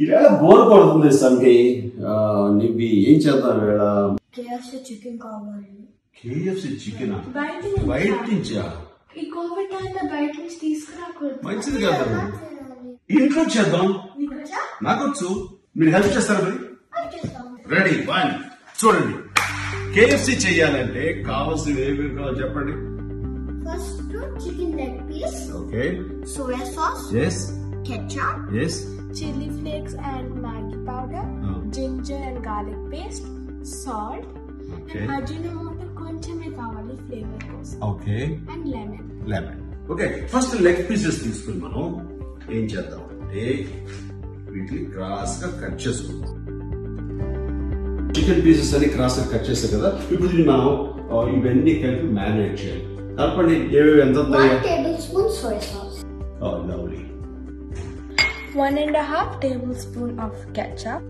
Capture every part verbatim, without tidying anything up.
ఈవేళ బోర్ కొడుతుంది సంకి. నీవి ఏం చేద్దాం ఈవేళ? కేఎఫ్సి చికెన్ కావాలి. కేఎఫ్సి చికెన్ బయట నుంచా? ఈ కోవిడ్ టైంలో బయట నుంచి తీసుకురాకూడదు. మంచిది కాదు. ఇంట్లో చేద్దాం. నాకొచ్చు, మీరు హెల్ప్ చేస్తారా? మరి రెడీ వన్. చూడండి, కేఎఫ్సి చెయ్యాలంటే కావాల్సిన ఏమేమి కావాలో చెప్పండి. First chicken leg piece, okay, soya sauce, yes, ketchup, yes, chili flakes and Maggi powder, oh. ginger and garlic paste, salt, okay, and ajinomoto కొంచెమే కావాలి ఫ్లేవర్ కోసం, okay, and lemon. Lemon. Okay, first leg pieces తీసుకుని మనం ఏం చేద్దాం అంటే వీటిని cross గా కట్ చేసుకుందాం. చికెన్ పీసెస్ అని క్రాస్ గా కట్ చేస్తాం కదా. ఇప్పుడు దీన్ని మనం ఇవన్నీ కలిపి మ్యారినేట్ చేయాలి. కలపండి ఏవేవి ఎంత. one tablespoon soy sauce, oh lovely, one and a half tablespoon of ketchup,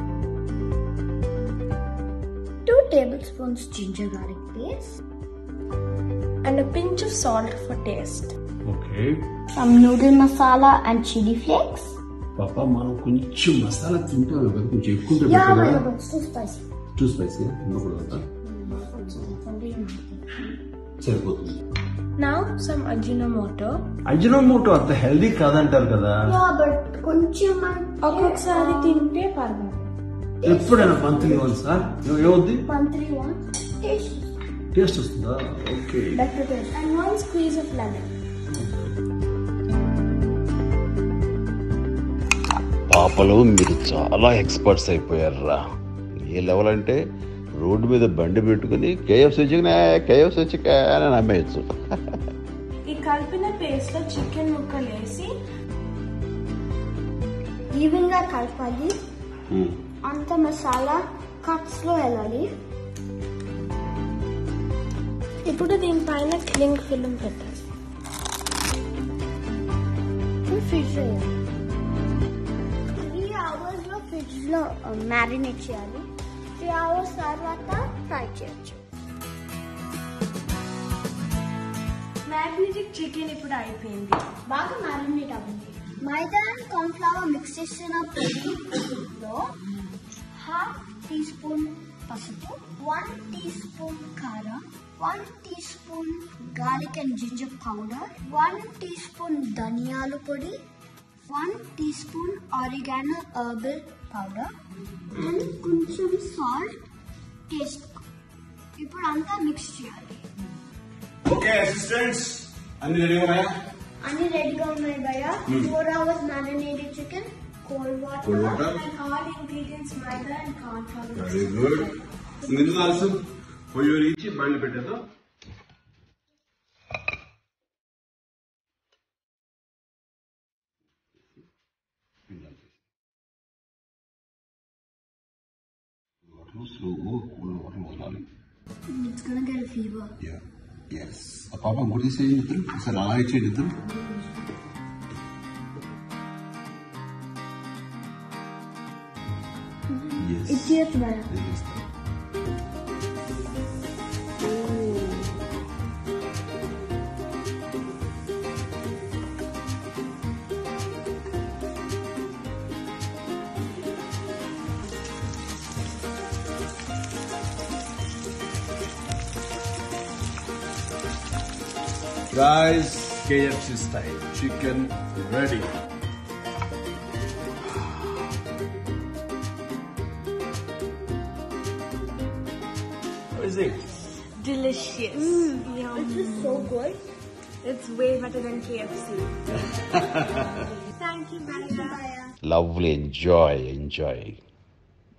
two tablespoons ginger garlic paste, and a pinch of salt for taste. okay, some noodle masala and chili flakes. పాపా మనం కొంచెం మసాలా తింటాం కదా, కొంచెం ఎక్కువ Yeah, but it's too spicy. Too spicy ఉండకూడదు. సరిపోతుంది. Now some ajinomoto. Ajinomoto అంత హెల్దీ కాదంటారు కదా. Yeah, but కొంచెం ఒక్కొక్కసారి తింటే పర్వాలేదు. ఎప్పుడైనా మంత్లీ వన్ సార్ ఏమవుద్ది? మంత్లీ వన్ టేస్ట్ టేస్ట్ వస్తుందా? Okay, better taste. And one squeeze of lemon. పాపలు మీరు చాలా ఎక్స్పర్ట్స్ అయిపోయారా. ఏ లెవెల్ అంటే రోడ్డు మీద బండి పెట్టుకుని కేఎఫ్సి చికెన్ కేఎఫ్సి చికెన్ అని అమ్మేయచ్చు. ఈ కలిపిన పేస్ట్ లో చికెన్ ముక్కలు వేసి ఈవెన్ గా కలపాలి. అంత మసాలా కట్స్ లో వెళ్ళాలి. ఇప్పుడు దీనిపైన క్లింగ్ ఫిల్మ్ పెట్టాలి. ఫ్రిడ్జ్ త్రీ అవర్స్ లో ఫ్రిడ్జ్ లో మ్యారినేట్ చేయాలి. త్రీ అవర్స్ తర్వాత ఫ్రై చేయొచ్చు. మ్యాగ్నెటిక్ చికెన్ ఇప్పుడు అయిపోయింది. బాగా మ్యారినేట్ అవ్వండి. Maida and corn flour mix చేసిన పొడిలో హాఫ్ టీ స్పూన్ పసుపు, వన్ టీ స్పూన్ కారం, one teaspoon garlic and ginger powder, one teaspoon ధనియాల పొడి, one teaspoon oregano herbal powder and కొంచెం సాల్ట్ టేస్ట్. ఇప్పుడు అంతా మిక్స్ చేయాలి. ఓకే అసిస్టెంట్స్, అన్ని రెడీ ఉన్నాయా? అన్ని రెడీగా ఉన్నాయి భయ్య. Four hours marinated chicken, cold water, cold water and all ingredients maida and corn flour. Very good. ఇందులో ఆల్సో పొయ్యి ఇచ్చి బయలు పెట్టేద్దాం. It's gonna get a fever. Yeah. Yes. Papa, what do you say? Sir, I cheated them. Yes. It's here, Maya. Yes. Guys, K F C style chicken ready. How is it? Delicious. Mm, yum. This is so good. It's way better than K F C. Thank you, Maya. Lovely, enjoy enjoy.